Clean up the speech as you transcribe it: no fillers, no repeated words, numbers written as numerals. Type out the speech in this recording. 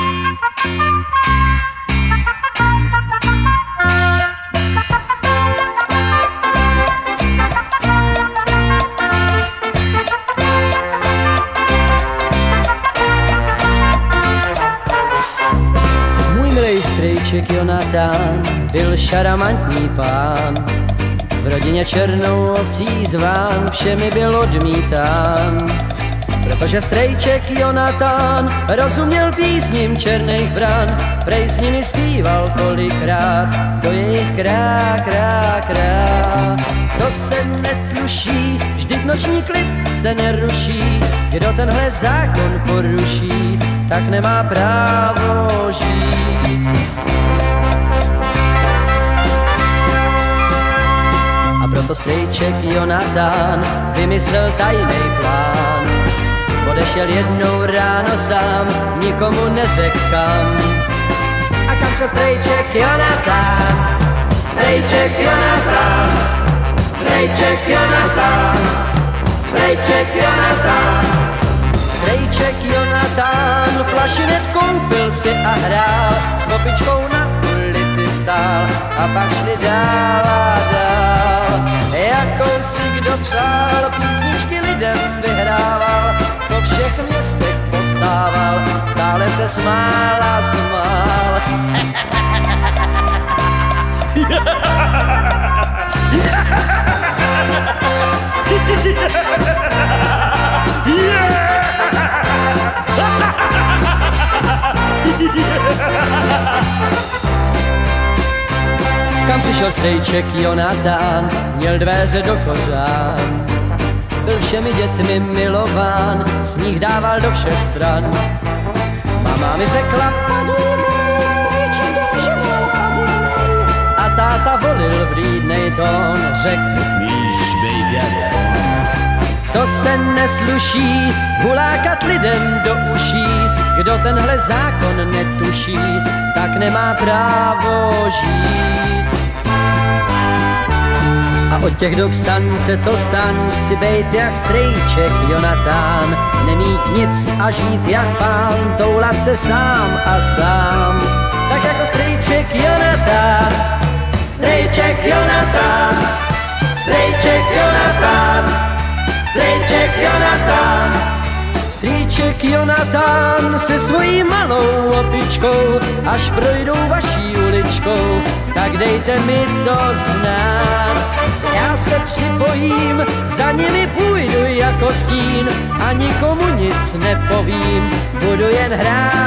Strejček Jonatán byl šaramantní pán, v rodině černou ovcí zván, všemi byl odmítán. Protože strejček Jonatán rozuměl písním černých vran, prej s nimi zpíval kolikrát, to je jich krá, krá, krá. To se nesluší, vždyť noční klid se neruší, kdo tenhle zákon poruší, tak nemá právo žít. A proto strejček Jonatán vymyslel tajný plán. Odešel jednou ráno sám, nikomu neřekl kam. A kam šel strejček Jonatán? Strejček Jonatán, strejček Jonatán, strejček Jonatán. Strejček Jonatán flašinet koupil si a hrál, s opičkou na ulici stál a pak šli dál a dál. Jakou si kdo přál, písničky lidem vyhrával, po všech městech postával, stále se smál a smál. Kam přišel strejček Jonatán, měl dveře do kořán. Byl všemi dětmi milován, smích dával do všech stran. Mama mi řekla, podívej, strejček je živou. A táta volil vlídnej tón, řekl, smíš bejt jak to se nesluší, hulákat lidem do uší, kdo tenhle zákon netuší, tak nemá právo žít. A od těch dob stanice, co stan, chci bejt jak strejček Jonatán, nemít nic a žít jak pán, toulat se sám a sám. Tak jako strejček Jonatán, strejček Jonatán, strejček Jonatán, strejček Jonatán. Strýček Jonatán se svojí malou opičkou, až projdou vaší uličkou, tak dejte mi to znát. Já se připojím, za nimi půjdu jako stín a nikomu nic nepovím, budu jen hrát.